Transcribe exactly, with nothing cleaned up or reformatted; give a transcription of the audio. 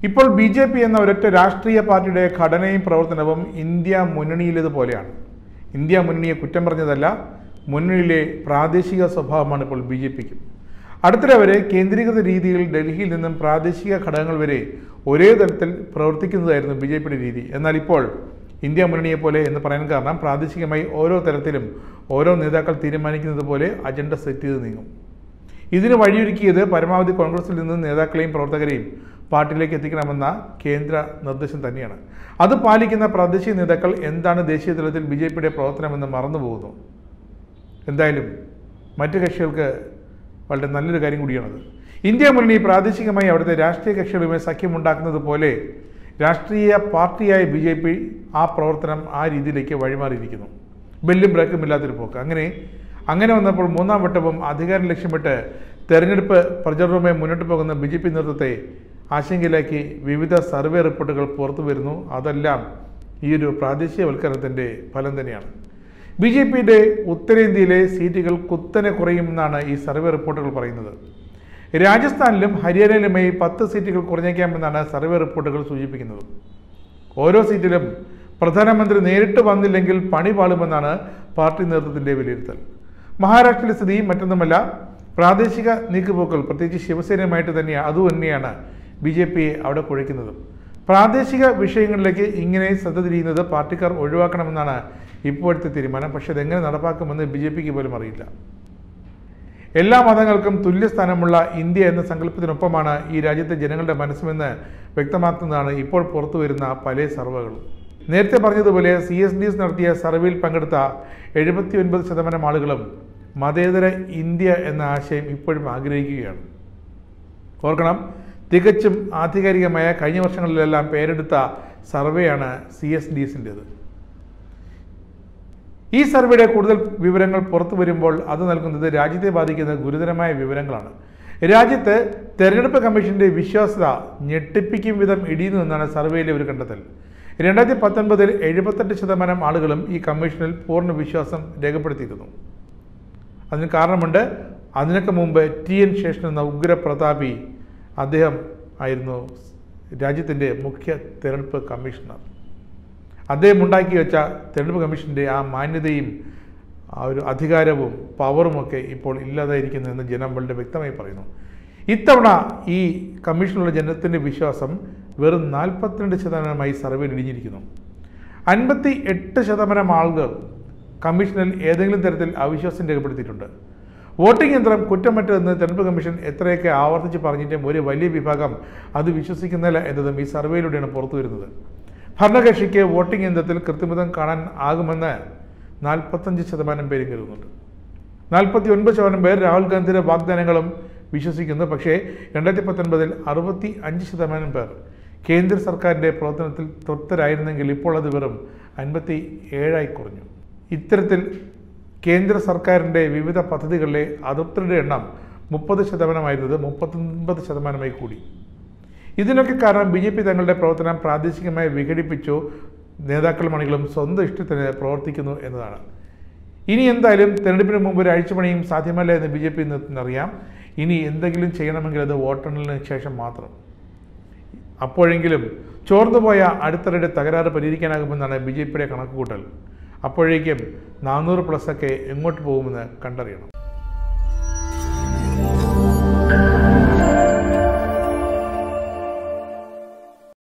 ഇപ്പോൾ B J P എന്ന ഒരൊറ്റ രാഷ്ട്രീയ പാർട്ടിയുടെ ഘടനയും പ്രവർത്തനവും ഇന്ത്യ മുന്നണിയിലേതുപോലെയാണ്. ഇന്ത്യ മുന്നണിയെ കുറ്റം പറഞ്ഞതല്ല, മുന്നണിയിലെ പ്രാദേശിക സ്വഭാവമാണ് ഇപ്പോൾ ബി ജെ പിക്ക്. അടുത്തിടെ വരെ കേന്ദ്രീകൃത രീതിയിൽ ഡൽഹിയിൽ നിന്നും പ്രാദേശിക ഘടകങ്ങൾ വരെ ഒരേ തലത്തിൽ പ്രവർത്തിക്കുന്നതായിരുന്നു ബി ജെ പിയുടെ രീതി. എന്നാൽ ഇപ്പോൾ ഇന്ത്യ മുന്നണിയെ പോലെ എന്ന് പറയാൻ കാരണം പ്രാദേശികമായി ഓരോ തലത്തിലും ഓരോ നേതാക്കൾ തീരുമാനിക്കുന്നത് പോലെ അജണ്ട സെറ്റ് ചെയ്ത് നീങ്ങും. ഇതിന് വഴിയൊരുക്കിയത് പരമാവധി കോൺഗ്രസിൽ നിന്ന് നേതാക്കളെയും പ്രവർത്തകരെയും പാർട്ടിയിലേക്ക് എത്തിക്കണമെന്ന കേന്ദ്ര നിർദ്ദേശം തന്നെയാണ്. അത് പാലിക്കുന്ന പ്രാദേശിക നേതാക്കൾ എന്താണ് ദേശീയ തലത്തിൽ ബി ജെ പിയുടെ പ്രവർത്തനമെന്ന് മറന്നുപോകുന്നു. എന്തായാലും മറ്റു കക്ഷികൾക്ക് വളരെ നല്ലൊരു കാര്യം കൂടിയാണത്. ഇന്ത്യ മുന്നണി പ്രാദേശികമായി അവിടുത്തെ രാഷ്ട്രീയ കക്ഷികളുമായി സഖ്യമുണ്ടാക്കുന്നത് പോലെ രാഷ്ട്രീയ പാർട്ടിയായ ബി ജെ പി ആ പ്രവർത്തനം ആ രീതിയിലേക്ക് വഴിമാറിയിരിക്കുന്നു. ബെല്ലും ബ്രേക്കും ഇല്ലാത്തൊരു പോക്ക്. അങ്ങനെ അങ്ങനെ വന്നപ്പോൾ മൂന്നാം വട്ടവും അധികാരം ലക്ഷ്യമിട്ട് തെരഞ്ഞെടുപ്പ് പ്രചരണവുമായി മുന്നോട്ട് പോകുന്ന ബി ജെ പി നേതൃത്വത്തെ ആശങ്കയിലാക്കി വിവിധ സർവേ റിപ്പോർട്ടുകൾ പുറത്തു വരുന്നു. അതെല്ലാം ഈ ഒരു പ്രാദേശികവൽക്കരണത്തിൻ്റെ ഫലം തന്നെയാണ്. ബി ജെ പിയുടെ ഉത്തരേന്ത്യയിലെ സീറ്റുകൾ കുത്തനെ കുറയുമെന്നാണ് ഈ സർവേ റിപ്പോർട്ടുകൾ പറയുന്നത്. രാജസ്ഥാനിലും ഹരിയാനയിലുമായി പത്ത് സീറ്റുകൾ കുറഞ്ഞേക്കാമെന്നാണ് സർവേ റിപ്പോർട്ടുകൾ സൂചിപ്പിക്കുന്നത്. ഓരോ സീറ്റിലും പ്രധാനമന്ത്രി നേരിട്ട് വന്നില്ലെങ്കിൽ പണി പാളുമെന്നാണ് പാർട്ടി നേതൃത്വത്തിൻ്റെ വിലയിരുത്തൽ. മഹാരാഷ്ട്രയിലെ സ്ഥിതി മറ്റൊന്നുമല്ല, പ്രാദേശിക നീക്കുപോക്കുകൾ പ്രത്യേകിച്ച് ശിവസേനയുമായിട്ട് തന്നെയാണ് അതുതന്നെയാണ് ബി ജെ പിയെ അവിടെ കുഴയ്ക്കുന്നത്. പ്രാദേശിക വിഷയങ്ങളിലേക്ക് ഇങ്ങനെ ശ്രദ്ധ തിരിയുന്നത് പാർട്ടിക്കാർ ഒഴിവാക്കണമെന്നാണ് ഇപ്പോഴത്തെ തീരുമാനം. പക്ഷേ അതെങ്ങനെ നടപ്പാക്കുമെന്ന് ബി ജെ പിക്ക് പോലും അറിയില്ല. എല്ലാ മതങ്ങൾക്കും തുല്യസ്ഥാനമുള്ള ഇന്ത്യ എന്ന സങ്കല്പത്തിനൊപ്പമാണ് ഈ രാജ്യത്തെ ജനങ്ങളുടെ മനസ്സുമെന്ന് വ്യക്തമാക്കുന്നതാണ് ഇപ്പോൾ പുറത്തു വരുന്ന പല സർവേകളും. നേരത്തെ പറഞ്ഞതുപോലെ സി എസ് ഡി എസ് നടത്തിയ സർവേയിൽ പങ്കെടുത്ത എഴുപത്തി ഒൻപത് ശതമാനം ആളുകളും മതേതര ഇന്ത്യ എന്ന ആശയം ഇപ്പോഴും ആഗ്രഹിക്കുകയാണ്. ഓർക്കണം, തികച്ചും ആധികാരികമായ കഴിഞ്ഞ വർഷങ്ങളിലെല്ലാം പേരെടുത്ത സർവേയാണ് സി എസ് ഡി എസിൻ്റേത്. ഈ സർവേയുടെ കൂടുതൽ വിവരങ്ങൾ പുറത്തു വരുമ്പോൾ അത് നൽകുന്നത് രാജ്യത്തെ ബാധിക്കുന്ന ഗുരുതരമായ വിവരങ്ങളാണ്. രാജ്യത്ത് തെരഞ്ഞെടുപ്പ് കമ്മീഷന്റെ വിശ്വാസ്യത ഞെട്ടിപ്പിക്കും വിധം ഇടിയുന്നു എന്നാണ് സർവേയിലെ ഒരു കണ്ടെത്തൽ. രണ്ടായിരത്തി പത്തൊൻപതിൽ എഴുപത്തെട്ട് ശതമാനം ആളുകളും ഈ കമ്മീഷനിൽ പൂർണ്ണ വിശ്വാസം രേഖപ്പെടുത്തിയിരുന്നു. അതിന് കാരണമുണ്ട്. അതിനൊക്കെ മുമ്പ് ടി എൻ ശേഷൻ എന്ന ഉഗ്രപ്രതാപി അദ്ദേഹം ആയിരുന്നു രാജ്യത്തിൻ്റെ മുഖ്യ തെരഞ്ഞെടുപ്പ് കമ്മീഷണർ. അദ്ദേഹം ഉണ്ടാക്കി വെച്ച തെരഞ്ഞെടുപ്പ് കമ്മീഷൻ്റെ ആ മാന്യതയും ആ ഒരു അധികാരവും പവറുമൊക്കെ ഇപ്പോൾ ഇല്ലാതായിരിക്കുന്നു എന്ന് ജനം വളരെ വ്യക്തമായി പറയുന്നു. ഇത്തവണ ഈ കമ്മീഷനുള്ള ജനത്തിൻ്റെ വിശ്വാസം വെറും നാൽപ്പത്തിരണ്ട് ശതമാനമായി സർവേയിൽ ഇടിഞ്ഞിരിക്കുന്നു. അൻപത്തി എട്ട് ശതമാനം ആളുകൾ കമ്മീഷനിൽ ഏതെങ്കിലും തരത്തിൽ അവിശ്വാസം രേഖപ്പെടുത്തിയിട്ടുണ്ട്. വോട്ടിംഗ് യന്ത്രം കുറ്റമറ്റതെന്ന് തെരഞ്ഞെടുപ്പ് കമ്മീഷൻ എത്രയൊക്കെ ആവർത്തിച്ച് പറഞ്ഞിട്ടും ഒരു വലിയ വിഭാഗം അത് വിശ്വസിക്കുന്നില്ല എന്നതും ഈ സർവേയിലൂടെയാണ് പുറത്തു വരുന്നത്. ഭരണകക്ഷിക്ക് വോട്ടിംഗ് യന്ത്രത്തിൽ കൃത്രിമത്വം കാണാൻ ആകുമെന്ന് നാൽപ്പത്തഞ്ച് ശതമാനം പേരും കരുതുന്നുണ്ട്. നാൽപ്പത്തി ഒൻപത് ശതമാനം പേർ രാഹുൽ ഗാന്ധിയുടെ വാഗ്ദാനങ്ങളും വിശ്വസിക്കുന്നു. പക്ഷേ രണ്ടായിരത്തി പത്തൊൻപതിൽ അറുപത്തി അഞ്ച് ശതമാനം പേർ കേന്ദ്ര സർക്കാരിൻ്റെ പ്രവർത്തനത്തിൽ തൃപ്തരായിരുന്നെങ്കിൽ ഇപ്പോൾ അത് വെറും അൻപത്തി ഏഴായി കുറഞ്ഞു. ഇത്തരത്തിൽ കേന്ദ്ര സർക്കാരിൻ്റെ വിവിധ പദ്ധതികളിലെ അതൃപ്തരുടെ എണ്ണം മുപ്പത് ശതമാനമായിരുന്നത് മുപ്പത്തൊൻപത് ശതമാനമായി കൂടി. ഇതിനൊക്കെ കാരണം ബി ജെ പി തങ്ങളുടെ പ്രവർത്തനം പ്രാദേശികമായി വിഘടിപ്പിച്ചു, നേതാക്കളും അണികളും സ്വന്തം ഇഷ്ടത്തിന് പ്രവർത്തിക്കുന്നു എന്നതാണ്. ഇനി എന്തായാലും തെരഞ്ഞെടുപ്പിന് മുമ്പ് ഒരു അഴിച്ചുപണിയും സാധ്യമല്ല എന്ന് ബി ജെ പി നേതൃത്വത്തിനറിയാം. ഇനി എന്തെങ്കിലും ചെയ്യണമെങ്കിൽ അത് വോട്ടെണ്ണലിന് ശേഷം മാത്രം. അപ്പോഴെങ്കിലും ചോർന്നുപോയ അടുത്തറയുടെ തകരാറ് പരിഹരിക്കാനാകുമെന്നാണ് ബി ജെ പിയുടെ കണക്കുകൂട്ടൽ. അപ്പോഴേക്കും നാനൂറ് പ്ലസ് ഒക്കെ എങ്ങോട്ട് പോകുമെന്ന് കണ്ടറിയണം.